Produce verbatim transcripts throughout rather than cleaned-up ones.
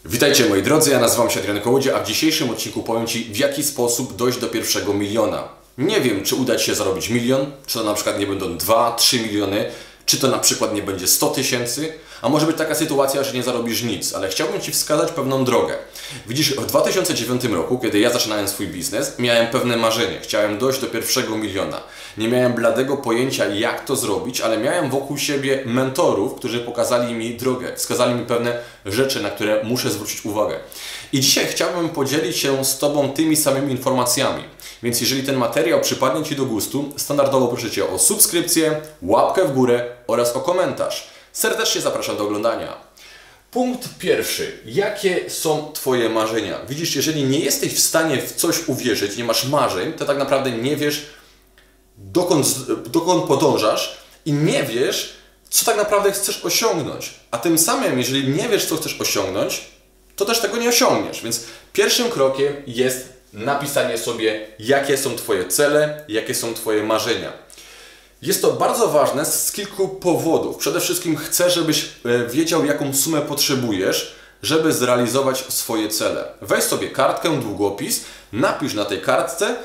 Witajcie moi drodzy, ja nazywam się Adrian Kołodziej, a w dzisiejszym odcinku powiem Ci, w jaki sposób dojść do pierwszego miliona. Nie wiem, czy uda Ci się zarobić milion, czy to na przykład nie będą dwa, trzy miliony, czy to na przykład nie będzie sto tysięcy, a może być taka sytuacja, że nie zarobisz nic, ale chciałbym Ci wskazać pewną drogę. Widzisz, w dwa tysiące dziewiątym roku, kiedy ja zaczynałem swój biznes, miałem pewne marzenie, chciałem dojść do pierwszego miliona. Nie miałem bladego pojęcia, jak to zrobić, ale miałem wokół siebie mentorów, którzy pokazali mi drogę, wskazali mi pewne rzeczy, na które muszę zwrócić uwagę. I dzisiaj chciałbym podzielić się z Tobą tymi samymi informacjami. Więc jeżeli ten materiał przypadnie Ci do gustu, standardowo proszę Cię o subskrypcję, łapkę w górę oraz o komentarz. Serdecznie zapraszam do oglądania. Punkt pierwszy. Jakie są Twoje marzenia? Widzisz, jeżeli nie jesteś w stanie w coś uwierzyć, nie masz marzeń, to tak naprawdę nie wiesz, dokąd, dokąd podążasz i nie wiesz, co tak naprawdę chcesz osiągnąć. A tym samym, jeżeli nie wiesz, co chcesz osiągnąć, to też tego nie osiągniesz. Więc pierwszym krokiem jest napisanie sobie, jakie są Twoje cele, jakie są Twoje marzenia. Jest to bardzo ważne z kilku powodów. Przede wszystkim chcę, żebyś wiedział, jaką sumę potrzebujesz, żeby zrealizować swoje cele. Weź sobie kartkę, długopis, napisz na tej kartce,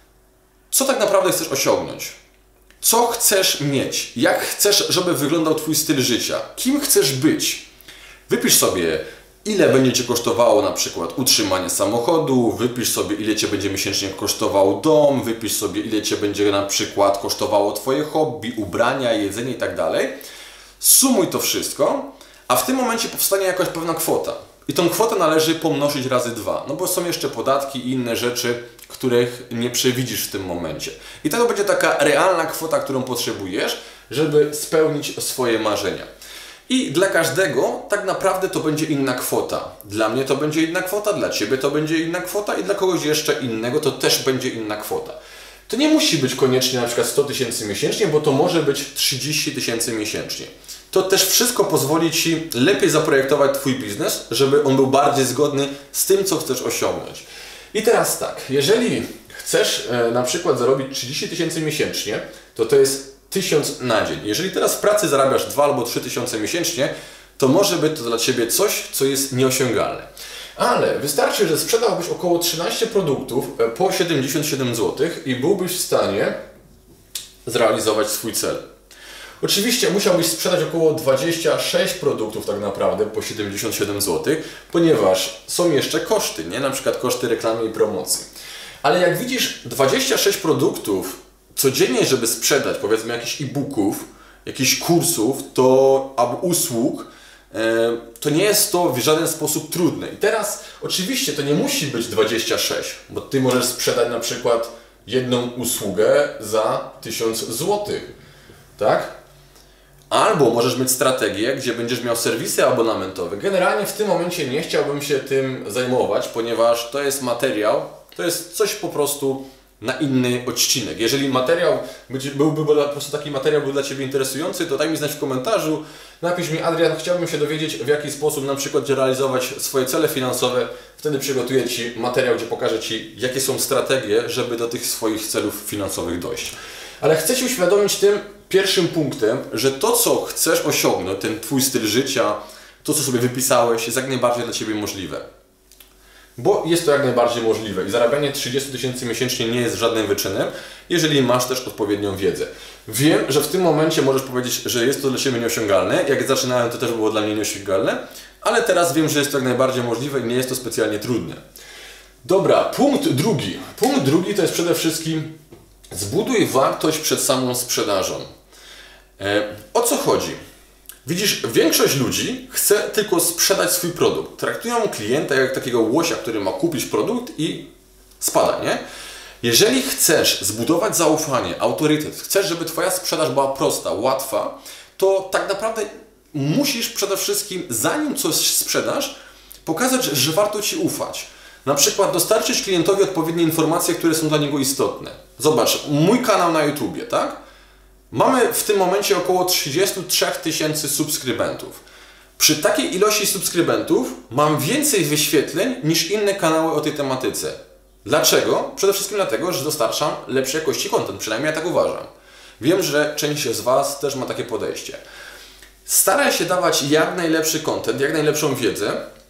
co tak naprawdę chcesz osiągnąć. Co chcesz mieć? Jak chcesz, żeby wyglądał Twój styl życia? Kim chcesz być? Wypisz sobie, ile będzie Cię kosztowało na przykład utrzymanie samochodu, wypisz sobie, ile Cię będzie miesięcznie kosztował dom, wypisz sobie, ile Cię będzie na przykład kosztowało Twoje hobby, ubrania, jedzenie i tak dalej. Sumuj to wszystko, a w tym momencie powstanie jakaś pewna kwota. I tą kwotę należy pomnożyć razy dwa, no bo są jeszcze podatki i inne rzeczy, których nie przewidzisz w tym momencie. I to będzie taka realna kwota, którą potrzebujesz, żeby spełnić swoje marzenia. I dla każdego tak naprawdę to będzie inna kwota. Dla mnie to będzie inna kwota, dla Ciebie to będzie inna kwota i dla kogoś jeszcze innego to też będzie inna kwota. To nie musi być koniecznie na przykład sto tysięcy miesięcznie, bo to może być trzydzieści tysięcy miesięcznie. To też wszystko pozwoli Ci lepiej zaprojektować Twój biznes, żeby on był bardziej zgodny z tym, co chcesz osiągnąć. I teraz tak, jeżeli chcesz e, na przykład zarobić trzydzieści tysięcy miesięcznie, to to jest tysiąc na dzień. Jeżeli teraz w pracy zarabiasz dwa albo trzy tysiące miesięcznie, to może być to dla Ciebie coś, co jest nieosiągalne. Ale wystarczy, że sprzedałbyś około trzynaście produktów po siedemdziesiąt siedem złotych i byłbyś w stanie zrealizować swój cel. Oczywiście musiałbyś sprzedać około dwadzieścia sześć produktów tak naprawdę po siedemdziesiąt siedem złotych, ponieważ są jeszcze koszty, nie? Na przykład koszty reklamy i promocji. Ale jak widzisz, dwadzieścia sześć produktów codziennie, żeby sprzedać, powiedzmy jakichś e-booków, jakichś kursów to, albo usług, to nie jest to w żaden sposób trudne. I teraz oczywiście to nie musi być dwadzieścia sześć, bo Ty możesz sprzedać na przykład jedną usługę za tysiąc złotych, tak? Albo możesz mieć strategię, gdzie będziesz miał serwisy abonamentowe. Generalnie w tym momencie nie chciałbym się tym zajmować, ponieważ to jest materiał, to jest coś po prostu na inny odcinek. Jeżeli materiał byłby po prostu taki materiał był dla Ciebie interesujący, to daj mi znać w komentarzu. Napisz mi: Adrian, chciałbym się dowiedzieć, w jaki sposób na przykład realizować swoje cele finansowe. Wtedy przygotuję Ci materiał, gdzie pokażę Ci, jakie są strategie, żeby do tych swoich celów finansowych dojść. Ale chcę Ci uświadomić tym pierwszym punktem, że to, co chcesz osiągnąć, ten Twój styl życia, to, co sobie wypisałeś, jest jak najbardziej dla Ciebie możliwe. Bo jest to jak najbardziej możliwe i zarabianie trzydzieści tysięcy miesięcznie nie jest żadnym wyczynem, jeżeli masz też odpowiednią wiedzę. Wiem, że w tym momencie możesz powiedzieć, że jest to dla Ciebie nieosiągalne. Jak zaczynałem, to też było dla mnie nieosiągalne, ale teraz wiem, że jest to jak najbardziej możliwe i nie jest to specjalnie trudne. Dobra, punkt drugi. Punkt drugi to jest przede wszystkim zbuduj wartość przed samą sprzedażą. E, o co chodzi? Widzisz, większość ludzi chce tylko sprzedać swój produkt. Traktują klienta jak takiego łosia, który ma kupić produkt i spada, nie? Jeżeli chcesz zbudować zaufanie, autorytet, chcesz, żeby Twoja sprzedaż była prosta, łatwa, to tak naprawdę musisz przede wszystkim, zanim coś sprzedasz, pokazać, że warto Ci ufać. Na przykład dostarczyć klientowi odpowiednie informacje, które są dla niego istotne. Zobacz, mój kanał na YouTubie, tak? Mamy w tym momencie około trzydzieści trzy tysięcy subskrybentów. Przy takiej ilości subskrybentów mam więcej wyświetleń niż inne kanały o tej tematyce. Dlaczego? Przede wszystkim dlatego, że dostarczam lepszej jakości content, przynajmniej ja tak uważam. Wiem, że część z Was też ma takie podejście. Staraj się dawać jak najlepszy content, jak najlepszą wiedzę,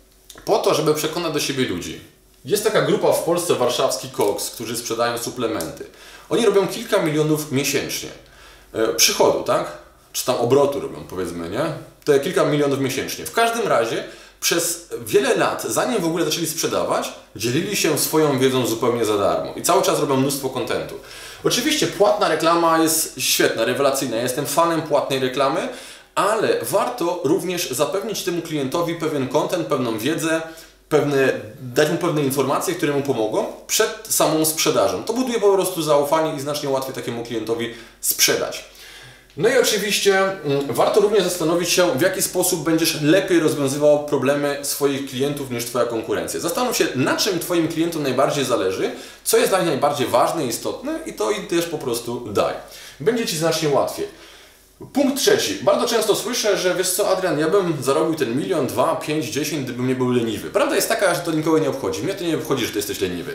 po to, żeby przekonać do siebie ludzi. Jest taka grupa w Polsce, warszawski Cox, którzy sprzedają suplementy. Oni robią kilka milionów miesięcznie e, przychodu, tak? Czy tam obrotu robią, powiedzmy, nie? Te kilka milionów miesięcznie. W każdym razie przez wiele lat, zanim w ogóle zaczęli sprzedawać, dzielili się swoją wiedzą zupełnie za darmo. I cały czas robią mnóstwo kontentu. Oczywiście płatna reklama jest świetna, rewelacyjna. Ja jestem fanem płatnej reklamy, ale warto również zapewnić temu klientowi pewien content, pewną wiedzę, pewne, dać mu pewne informacje, które mu pomogą przed samą sprzedażą. To buduje po prostu zaufanie i znacznie łatwiej takiemu klientowi sprzedać. No i oczywiście mm, warto również zastanowić się, w jaki sposób będziesz lepiej rozwiązywał problemy swoich klientów niż Twoja konkurencja. Zastanów się, na czym Twoim klientom najbardziej zależy, co jest dla nich najbardziej ważne i istotne i to im też po prostu daj. Będzie Ci znacznie łatwiej. Punkt trzeci. Bardzo często słyszę, że wiesz co, Adrian, ja bym zarobił ten milion, dwa, pięć, dziesięć, gdybym nie był leniwy. Prawda jest taka, że to nikogo nie obchodzi. Mnie to nie obchodzi, że Ty jesteś leniwy.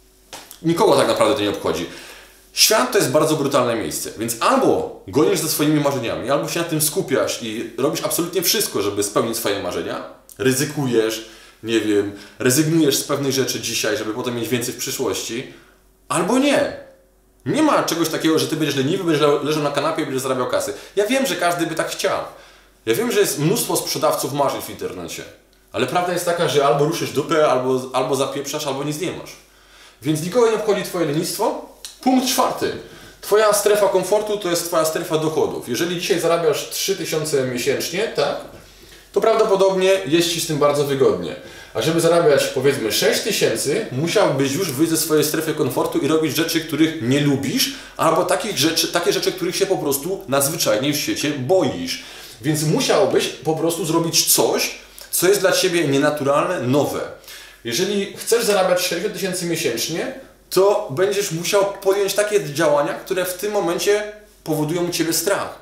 Nikogo tak naprawdę to nie obchodzi. Świat to jest bardzo brutalne miejsce, więc albo gonisz za swoimi marzeniami, albo się na tym skupiasz i robisz absolutnie wszystko, żeby spełnić swoje marzenia, ryzykujesz, nie wiem, rezygnujesz z pewnych rzeczy dzisiaj, żeby potem mieć więcej w przyszłości, albo nie. Nie ma czegoś takiego, że Ty będziesz leniwy, będziesz leżał na kanapie i będziesz zarabiał kasy. Ja wiem, że każdy by tak chciał. Ja wiem, że jest mnóstwo sprzedawców marzeń w internecie, ale prawda jest taka, że albo ruszysz dupę, albo, albo zapieprzasz, albo nic nie masz. Więc nikogo nie obchodzi Twoje lenistwo. Punkt czwarty. Twoja strefa komfortu to jest Twoja strefa dochodów. Jeżeli dzisiaj zarabiasz trzy tysiące miesięcznie, tak, to prawdopodobnie jest Ci z tym bardzo wygodnie. A żeby zarabiać powiedzmy sześć tysięcy, musiałbyś już wyjść ze swojej strefy komfortu i robić rzeczy, których nie lubisz, albo takich rzeczy, takie rzeczy, których się po prostu najzwyczajniej w świecie boisz. Więc musiałbyś po prostu zrobić coś, co jest dla Ciebie nienaturalne, nowe. Jeżeli chcesz zarabiać sześćdziesiąt tysięcy miesięcznie, to będziesz musiał podjąć takie działania, które w tym momencie powodują u Ciebie strach.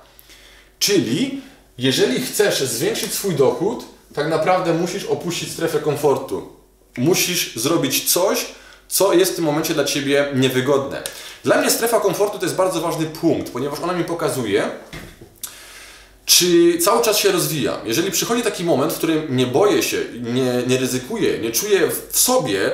Czyli jeżeli chcesz zwiększyć swój dochód, tak naprawdę musisz opuścić strefę komfortu. Musisz zrobić coś, co jest w tym momencie dla Ciebie niewygodne. Dla mnie strefa komfortu to jest bardzo ważny punkt, ponieważ ona mi pokazuje, czy cały czas się rozwijam. Jeżeli przychodzi taki moment, w którym nie boję się, nie, nie ryzykuję, nie czuję w sobie,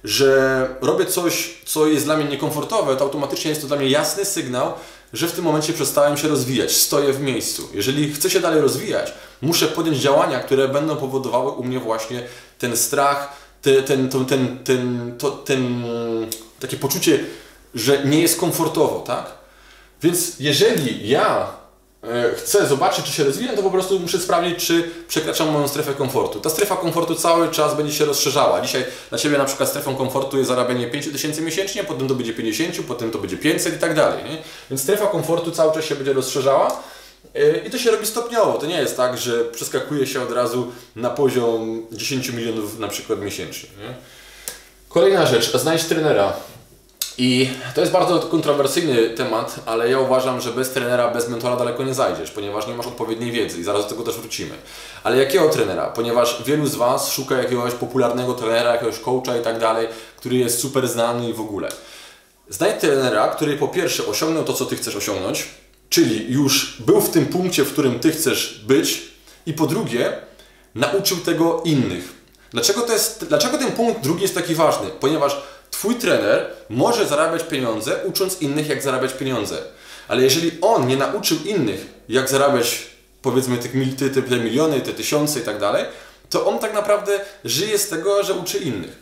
że robię coś, co jest dla mnie niekomfortowe, to automatycznie jest to dla mnie jasny sygnał, że w tym momencie przestałem się rozwijać, stoję w miejscu. Jeżeli chcę się dalej rozwijać, muszę podjąć działania, które będą powodowały u mnie właśnie ten strach, ten, ten, ten, ten, ten, to, ten takie poczucie, że nie jest komfortowo, tak? Więc jeżeli ja chcę zobaczyć, czy się rozwijam, to po prostu muszę sprawdzić, czy przekraczam moją strefę komfortu. Ta strefa komfortu cały czas będzie się rozszerzała. Dzisiaj dla Ciebie na przykład strefą komfortu jest zarabianie pięć tysięcy miesięcznie, potem to będzie pięćdziesiąt, potem to będzie pięćset i tak dalej. Nie? Więc strefa komfortu cały czas się będzie rozszerzała i to się robi stopniowo. To nie jest tak, że przeskakuje się od razu na poziom dziesięć milionów na przykład miesięcznie. Nie? Kolejna rzecz, znajdź trenera. I to jest bardzo kontrowersyjny temat, ale ja uważam, że bez trenera, bez mentora daleko nie zajdziesz, ponieważ nie masz odpowiedniej wiedzy i zaraz do tego też wrócimy. Ale jakiego trenera? Ponieważ wielu z Was szuka jakiegoś popularnego trenera, jakiegoś coacha i tak dalej, który jest super znany i w ogóle. Znajdź trenera, który po pierwsze osiągnął to, co Ty chcesz osiągnąć, czyli już był w tym punkcie, w którym Ty chcesz być i po drugie nauczył tego innych. Dlaczego, to jest, dlaczego ten punkt drugi jest taki ważny? Ponieważ Twój trener może zarabiać pieniądze, ucząc innych, jak zarabiać pieniądze. Ale jeżeli on nie nauczył innych, jak zarabiać, powiedzmy, te, te, te miliony, te tysiące i tak dalej, to on tak naprawdę żyje z tego, że uczy innych.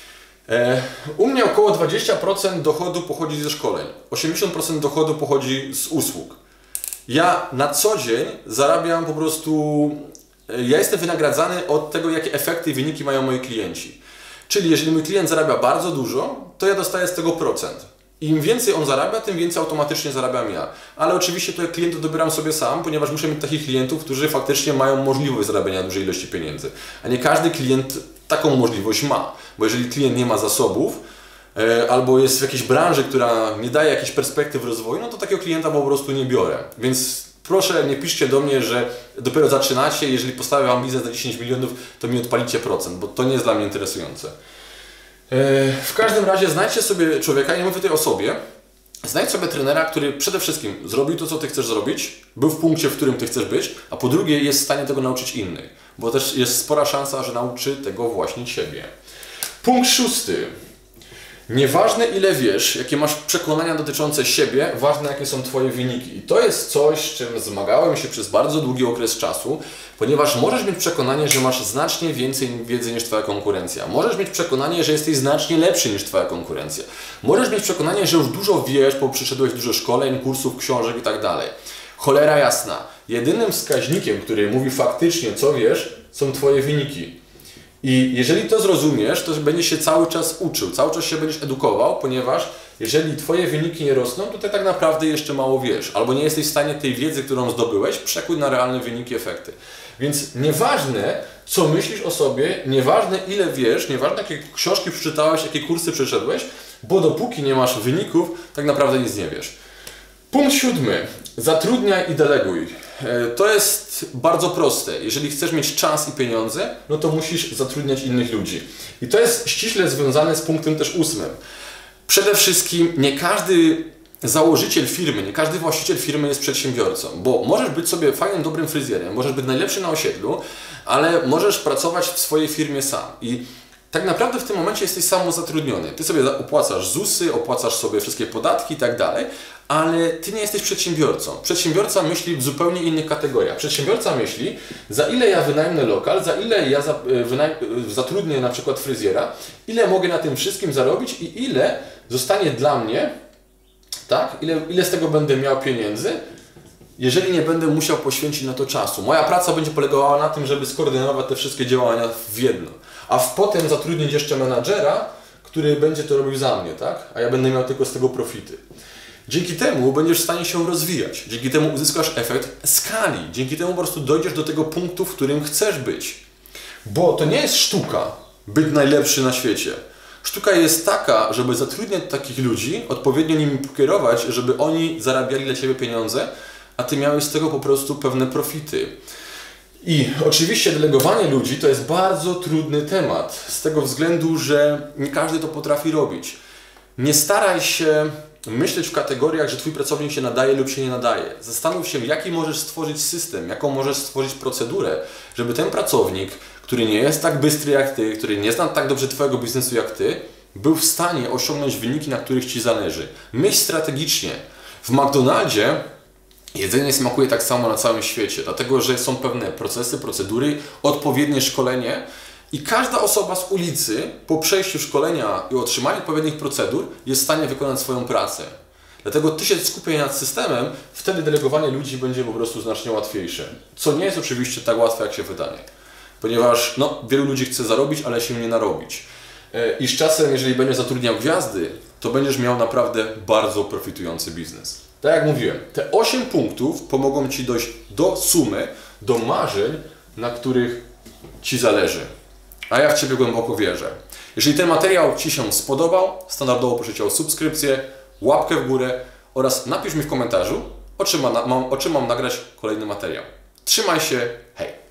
E, u mnie około dwadzieścia procent dochodu pochodzi ze szkoleń, osiemdziesiąt procent dochodu pochodzi z usług. Ja na co dzień zarabiam po prostu, ja jestem wynagradzany od tego, jakie efekty i wyniki mają moi klienci. Czyli jeżeli mój klient zarabia bardzo dużo, to ja dostaję z tego procent. Im więcej on zarabia, tym więcej automatycznie zarabiam ja. Ale oczywiście tutaj klientów dobieram sobie sam, ponieważ muszę mieć takich klientów, którzy faktycznie mają możliwość zarabiania dużej ilości pieniędzy. A nie każdy klient taką możliwość ma. Bo jeżeli klient nie ma zasobów, e, albo jest w jakiejś branży, która nie daje jakichś perspektyw rozwoju, no to takiego klienta po prostu nie biorę. Więc proszę, nie piszcie do mnie, że dopiero zaczynacie, jeżeli postawię Wam biznes na dziesięć milionów, to mi odpalicie procent, bo to nie jest dla mnie interesujące. W każdym razie znajdźcie sobie człowieka, nie mówię tutaj o sobie, znajdź sobie trenera, który przede wszystkim zrobił to, co Ty chcesz zrobić, był w punkcie, w którym Ty chcesz być, a po drugie jest w stanie tego nauczyć innych. bo też jest spora szansa, że nauczy tego właśnie Ciebie. Punkt szósty. Nieważne ile wiesz, jakie masz przekonania dotyczące siebie, ważne jakie są Twoje wyniki. I to jest coś, z czym zmagałem się przez bardzo długi okres czasu, ponieważ możesz mieć przekonanie, że masz znacznie więcej wiedzy niż Twoja konkurencja. Możesz mieć przekonanie, że jesteś znacznie lepszy niż Twoja konkurencja. Możesz mieć przekonanie, że już dużo wiesz, bo przeszedłeś dużo szkoleń, kursów, książek i tak dalej. Cholera jasna. Jedynym wskaźnikiem, który mówi faktycznie co wiesz, są Twoje wyniki. I jeżeli to zrozumiesz, to będziesz się cały czas uczył, cały czas się będziesz edukował, ponieważ jeżeli Twoje wyniki nie rosną, to Ty tak naprawdę jeszcze mało wiesz, albo nie jesteś w stanie tej wiedzy, którą zdobyłeś, przekuć na realne wyniki, efekty. Więc nieważne, co myślisz o sobie, nieważne ile wiesz, nieważne jakie książki przeczytałeś, jakie kursy przeszedłeś, bo dopóki nie masz wyników, tak naprawdę nic nie wiesz. Punkt siódmy. Zatrudniaj i deleguj. To jest bardzo proste. Jeżeli chcesz mieć czas i pieniądze, no to musisz zatrudniać innych ludzi. I to jest ściśle związane z punktem też ósmym. Przede wszystkim nie każdy założyciel firmy, nie każdy właściciel firmy jest przedsiębiorcą, bo możesz być sobie fajnym, dobrym fryzjerem, możesz być najlepszy na osiedlu, ale możesz pracować w swojej firmie sam. I tak naprawdę w tym momencie jesteś samozatrudniony. Ty sobie opłacasz zusy, opłacasz sobie wszystkie podatki i tak dalej, ale Ty nie jesteś przedsiębiorcą. Przedsiębiorca myśli w zupełnie innych kategoriach. Przedsiębiorca myśli, za ile ja wynajmę lokal, za ile ja zatrudnię na przykład fryzjera, ile mogę na tym wszystkim zarobić i ile zostanie dla mnie, tak? Ile, ile z tego będę miał pieniędzy, jeżeli nie będę musiał poświęcić na to czasu. Moja praca będzie polegała na tym, żeby skoordynować te wszystkie działania w jedno. A w potem zatrudnić jeszcze menadżera, który będzie to robił za mnie, tak? A ja będę miał tylko z tego profity. Dzięki temu będziesz w stanie się rozwijać. Dzięki temu uzyskasz efekt skali. Dzięki temu po prostu dojdziesz do tego punktu, w którym chcesz być. Bo to nie jest sztuka być najlepszy na świecie. Sztuka jest taka, żeby zatrudniać takich ludzi, odpowiednio nimi pokierować, żeby oni zarabiali dla Ciebie pieniądze, a Ty miałeś z tego po prostu pewne profity. I oczywiście delegowanie ludzi to jest bardzo trudny temat, z tego względu, że nie każdy to potrafi robić. Nie staraj się myśleć w kategoriach, że Twój pracownik się nadaje lub się nie nadaje. Zastanów się, jaki możesz stworzyć system, jaką możesz stworzyć procedurę, żeby ten pracownik, który nie jest tak bystry jak Ty, który nie zna tak dobrze Twojego biznesu jak Ty, był w stanie osiągnąć wyniki, na których Ci zależy. Myśl strategicznie. W McDonaldzie jedzenie smakuje tak samo na całym świecie, dlatego że są pewne procesy, procedury, odpowiednie szkolenie i każda osoba z ulicy po przejściu szkolenia i otrzymaniu odpowiednich procedur jest w stanie wykonać swoją pracę. Dlatego Ty się skupiaj nad systemem, wtedy delegowanie ludzi będzie po prostu znacznie łatwiejsze. Co nie jest oczywiście tak łatwe, jak się wydaje. Ponieważ no, wielu ludzi chce zarobić, ale się nie narobić. I z czasem, jeżeli będziesz zatrudniał gwiazdy, to będziesz miał naprawdę bardzo profitujący biznes. Tak jak mówiłem, te osiem punktów pomogą Ci dojść do sumy, do marzeń, na których Ci zależy. A ja w Ciebie głęboko wierzę. Jeżeli ten materiał Ci się spodobał, standardowo proszę Cię o subskrypcję, łapkę w górę oraz napisz mi w komentarzu, o czym mam, o czym mam nagrać kolejny materiał. Trzymaj się, hej!